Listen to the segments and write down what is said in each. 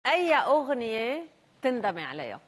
اي اغنيه تندمي عليها؟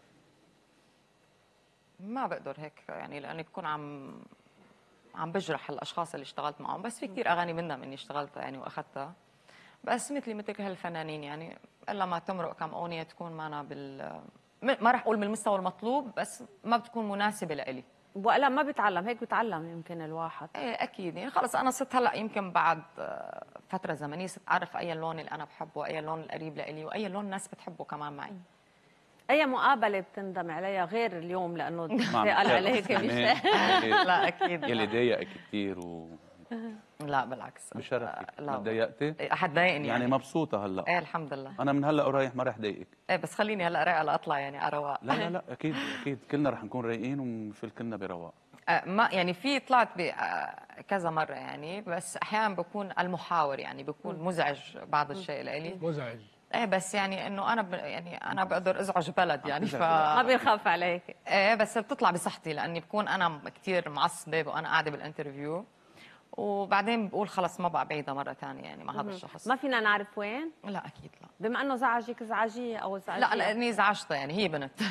ما بقدر هيك يعني، لاني بكون عم بجرح الاشخاص اللي اشتغلت معهم، بس في كثير اغاني منهم اني اشتغلتها يعني واخذتها، بس مثل هالفنانين يعني الا ما تمرق كم اغنيه تكون معنا ما رح اقول بالمستوى المطلوب، بس ما بتكون مناسبه لإلي. ولا ما بتعلم هيك، بتعلم يمكن الواحد. ايه اكيد يعني، خلص انا صرت هلا يمكن بعد فتره زمنيه صرت اعرف اي اللون اللي انا بحبه، واي اللون القريب لإلي، واي لون الناس بتحبه كمان معي. اي مقابله بتندم عليها غير اليوم لانه قال عليك مش لا اكيد يلي ضايقك كثير لا بالعكس بشرفك. لا ما تضايقتي؟ احد ضايقني يعني مبسوطه هلا؟ ايه الحمد لله. انا من هلا ورايح ما رح ضايقك. ايه بس خليني هلا رايقه لاطلع يعني على رواق. لا لا لا اكيد اكيد كلنا رح نكون رايقين ونفل كلنا برواق. ما يعني في طلعت كذا مره يعني، بس احيانا بكون المحاور يعني بكون مزعج بعض الشيء لإلي. مزعج. ايه بس يعني انه انا يعني انا بقدر ازعج بلد يعني ما بيخاف عليك. ايه بس بتطلع بصحتي، لاني بكون انا كثير معصبه وانا قاعده بالانترفيو، وبعدين بقول خلص ما بقى بعيدها مره ثانيه يعني مع هذا الشخص. ما فينا نعرف وين؟ لا اكيد لا. بما انه زعجك زعجيه او زعجيه؟ لا لاني زعجتها يعني، هي بنت.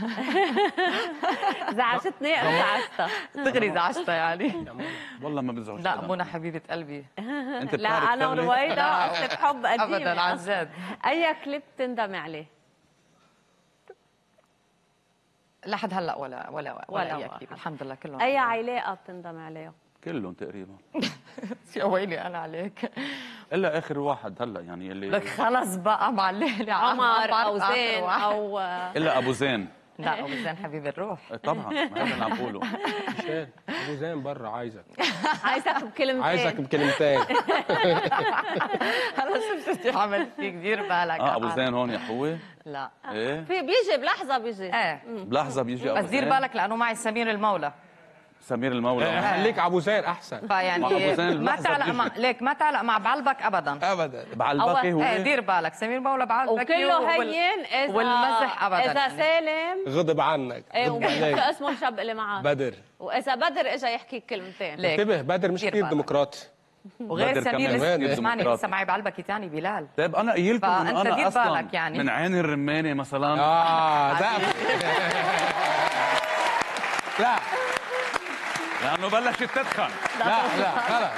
زعجتني او زعجتها؟ دغري زعجتها يعني. والله ما بزعج. لا منى حبيبه قلبي. انت لا انا ورويدا قصه حب قديمه ابدا عن جد. اي كليب تندمي عليه؟ لحد هلا ولا اي كليب الحمد لله كلهم. اي علاقه بتندمي عليها؟ كلهم تقريبا. يا ويلي انا عليك. الا اخر واحد هلا يعني اللي لك خلص بقى معلقلي عمر او زين او الا ابو زين. لا ابو زين حبيب الروح. طبعا ما هذا اللي عم بقوله. مشان ابو زين برا عايزك بكلمتين. عايزك بكلمتين. هلا شو عملت فيك؟ دير بالك. ابو زين هون يا حوي. لا ايه في بيجي بلحظه بيجي. ايه بلحظه بيجي ابو بس دير بالك لانه معي سمير المولى. سمير المولى. خليك ابو زين احسن. فيعني ما تعلق مع ليك ما تعلق مع بعلبك ابدا. ابدا. بعلبكي هو. ايه دير بالك سمير المولى بعلبكي وكله هين اذا والمزح ابدا. اذا سالم غضب عنك. ايه شو اسمه الشاب اللي معك؟ بدر. واذا بدر اجى يحكي كلمتين. انتبه بدر مش كثير ديمقراطي. وغير سمير اسمعني لسه معي بعلبكي ثاني بلال. طيب انا قايل لكم انه انا اصلا يعني. من عين الرمانه مثلا. لا لا لانه بلشت تدخن. لا خلص.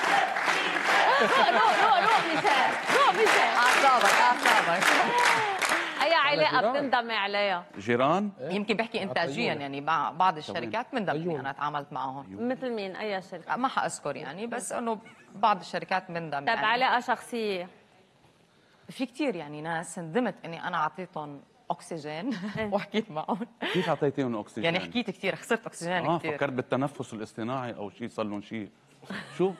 روق مشان اعصابك. اي علاقه بتندمي عليها؟ جيران؟ يمكن بحكي انتاجيا يعني مع بعض الشركات بندم اني انا تعاملت معهم. مثل مين؟ اي شركه؟ ما حاذكر يعني، بس انه بعض الشركات بندم. طيب علاقه شخصيه؟ في كثير يعني ناس ندمت اني انا اعطيتهم اكسجين وحكيت معهم. كيف اعطيتيهم اكسجين؟ يعني حكيت كثير، خسرت اكسجين كثير. فكرت بالتنفس الاصطناعي او شيء، صار لهم شيء. شو؟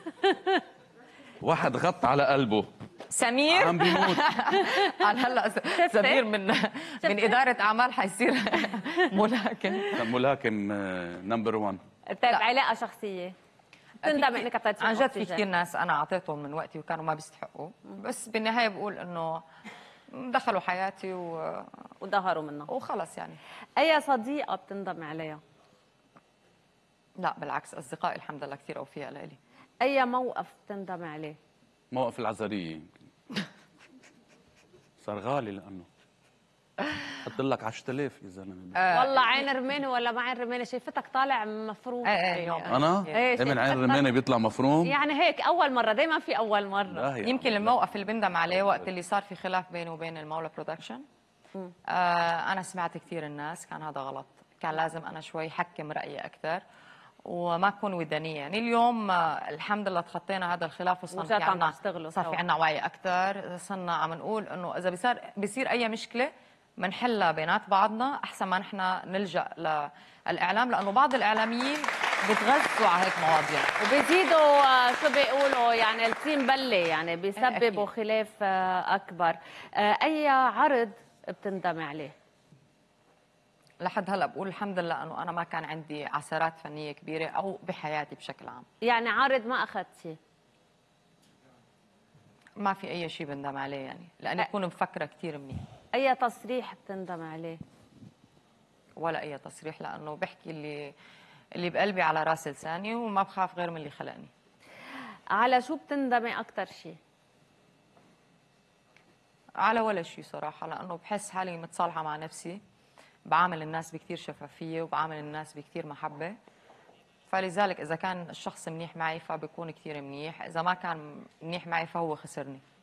واحد غط على قلبه. سمير عم بيموت. انا هلا سمير من اداره اعمال حيصير ملاكم. ملاكم نمبر 1. طيب علاقه شخصيه تندم انك اعطيتهم؟ عن جد في كثير ناس انا اعطيتهم من وقتي وكانوا ما بيستحقوا، بس بالنهايه بقول انه دخلوا حياتي وظهروا منها وخلص يعني. اي صديقه بتندم عليها؟ لا بالعكس، اصدقائي الحمد لله كثير اوفياء لإلي. اي موقف بتندم عليه؟ موقف العذريه يمكن. صار غالي لانه حط لك 10,000 يا زلمه. والله عين رماني ولا ما عين رماني، شايفتك طالع مفروم. انا؟ ايه من عين رماني بيطلع مفروم؟ يعني هيك اول مره، دائما في اول مره. يمكن الموقف اللي بندم عليه وقت اللي صار في خلاف بيني وبين المولى برودكشن. انا سمعت كثير الناس، كان هذا غلط، كان لازم انا شوي حكم رايي اكثر وما اكون ودانيه. يعني اليوم الحمد لله تخطينا هذا الخلاف وصار في عنا وعي اكثر، صرنا عم نقول انه اذا بيصير اي مشكله بنحلها بينات بعضنا احسن ما نحن نلجا للاعلام، لانه بعض الاعلاميين بتغذوا على هيك مواضيع وبيزيدوا شو بيقولوا يعني الطين بله، يعني بيسببوا خلاف اكبر. اي عرض بتندمي عليه؟ لحد هلا بقول الحمد لله انه انا ما كان عندي عثرات فنيه كبيره او بحياتي بشكل عام. يعني عارض ما اخذتي؟ ما في اي شيء بندم عليه يعني، لاني بكون مفكره كثير منيح. اي تصريح بتندم عليه؟ ولا اي تصريح، لانه بحكي اللي بقلبي على راس لساني وما بخاف غير من اللي خلقني. على شو بتندمي اكثر شيء؟ على ولا شيء صراحة، لأنه بحس حالي متصالحة مع نفسي، بعامل الناس بكتير شفافية وبعامل الناس بكتير محبة. فلذلك إذا كان الشخص منيح معي فبكون كتير منيح، إذا ما كان منيح معي فهو خسرني.